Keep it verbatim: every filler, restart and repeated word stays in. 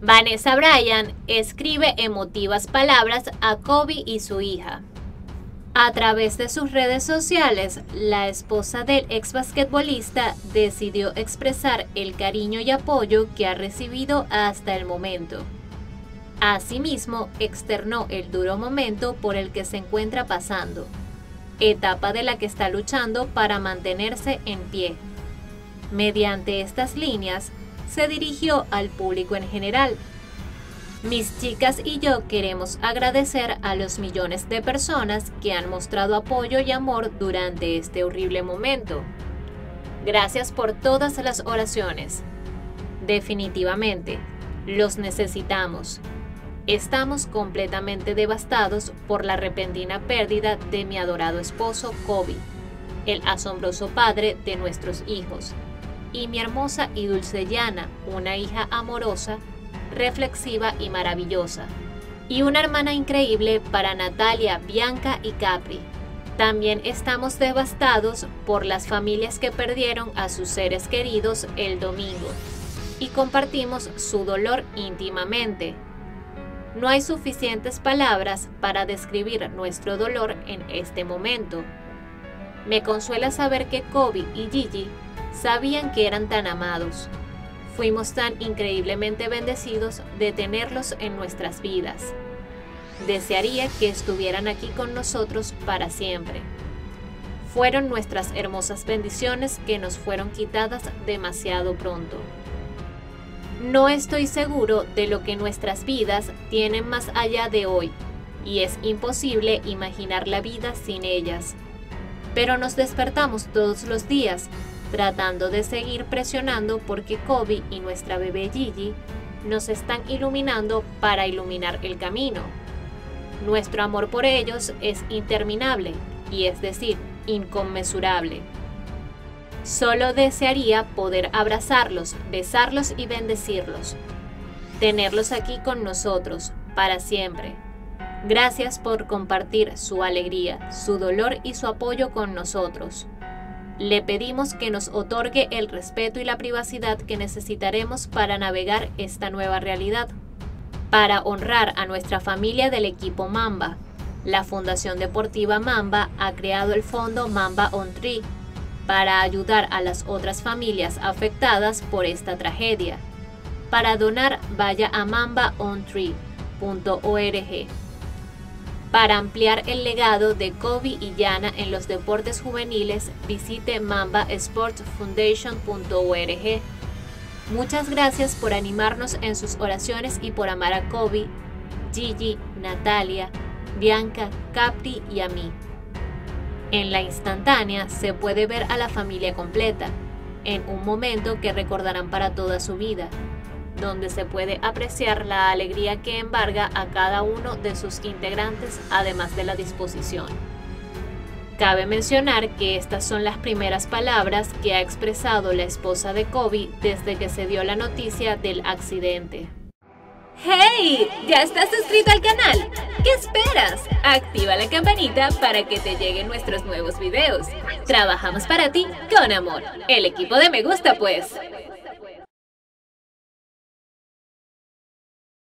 Vanessa Bryan escribe emotivas palabras a Kobe y su hija. A través de sus redes sociales, la esposa del ex basquetbolista decidió expresar el cariño y apoyo que ha recibido hasta el momento. Asimismo, externó el duro momento por el que se encuentra pasando, etapa de la que está luchando para mantenerse en pie. Mediante estas líneas, se dirigió al público en general. Mis chicas y yo queremos agradecer a los millones de personas que han mostrado apoyo y amor durante este horrible momento. Gracias por todas las oraciones. Definitivamente, los necesitamos. Estamos completamente devastados por la repentina pérdida de mi adorado esposo Kobe, el asombroso padre de nuestros hijos, y mi hermosa y dulce Yana, una hija amorosa, reflexiva y maravillosa, y una hermana increíble para Natalia, Bianca y Capri. También estamos devastados por las familias que perdieron a sus seres queridos el domingo, y compartimos su dolor íntimamente. No hay suficientes palabras para describir nuestro dolor en este momento. Me consuela saber que Kobe y Gigi sabían que eran tan amados. Fuimos tan increíblemente bendecidos de tenerlos en nuestras vidas. Desearía que estuvieran aquí con nosotros para siempre. Fueron nuestras hermosas bendiciones que nos fueron quitadas demasiado pronto. No estoy seguro de lo que nuestras vidas tienen más allá de hoy, y es imposible imaginar la vida sin ellas. Pero nos despertamos todos los días, tratando de seguir presionando porque Kobe y nuestra bebé Gigi nos están iluminando para iluminar el camino. Nuestro amor por ellos es interminable, y es decir, inconmensurable. Solo desearía poder abrazarlos, besarlos y bendecirlos. Tenerlos aquí con nosotros, para siempre. Gracias por compartir su alegría, su dolor y su apoyo con nosotros. Le pedimos que nos otorgue el respeto y la privacidad que necesitaremos para navegar esta nueva realidad. Para honrar a nuestra familia del equipo Mamba, la Fundación Deportiva Mamba ha creado el fondo Mamba on Tree para ayudar a las otras familias afectadas por esta tragedia. Para donar, vaya a mamba on tree punto org. Para ampliar el legado de Kobe y Yana en los deportes juveniles, visite mamba sports foundation punto org. Muchas gracias por animarnos en sus oraciones y por amar a Kobe, Gigi, Natalia, Bianca, Capri y a mí. En la instantánea se puede ver a la familia completa, en un momento que recordarán para toda su vida, donde se puede apreciar la alegría que embarga a cada uno de sus integrantes, además de la disposición. Cabe mencionar que estas son las primeras palabras que ha expresado la esposa de Kobe desde que se dio la noticia del accidente. ¡Hey! ¿Ya estás suscrito al canal? ¿Qué esperas? Activa la campanita para que te lleguen nuestros nuevos videos. Trabajamos para ti con amor. El equipo de Me Gusta, pues.